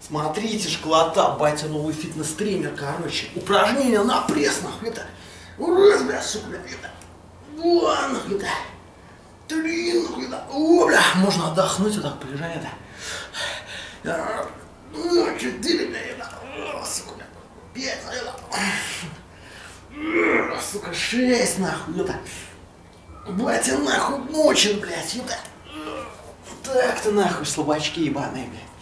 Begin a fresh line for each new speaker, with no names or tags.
Смотрите, школота, батя новый фитнес-тренер, короче. Упражнения на пресс, нахуй, это. Раз, бля, сука, бля, это. Два, нахуй, это. Три, нахуй, это. О, бля, можно отдохнуть, вот так полежать, это. Четыре, бля, это. Сука, бля. Пять, это. Сука, шесть, нахуй, это. Батя, нахуй, мочит, блядь, это. Так-то, нахуй, слабачки ебаные, блядь.